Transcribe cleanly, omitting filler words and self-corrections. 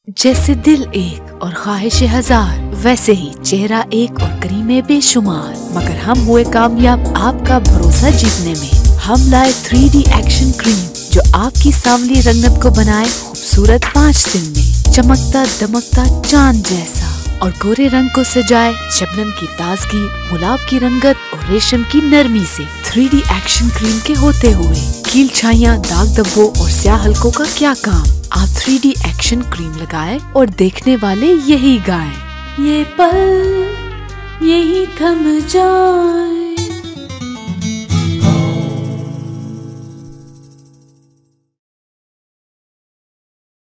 जैसे दिल एक और ख्वाहिशें हजार, वैसे ही चेहरा एक और करीमें बेशुमार। मगर हम हुए कामयाब आपका भरोसा जीतने में। हम लाए 3D एक्शन क्रीम जो आपकी सांवली रंगत को बनाए खूबसूरत 5 दिन में। चमकता दमकता चांद जैसा और गोरे रंग को सजाए शबनम की ताजगी, गुलाब की रंगत और रेशम की नरमी से। 3D एक्शन क्रीम के होते हुए कील छाइयाँ, दाग धब्बों और स्याह हलकों का क्या काम। आप 3D एक्शन क्रीम लगाए और देखने वाले यही गाएं, ये पल यही थम जाए।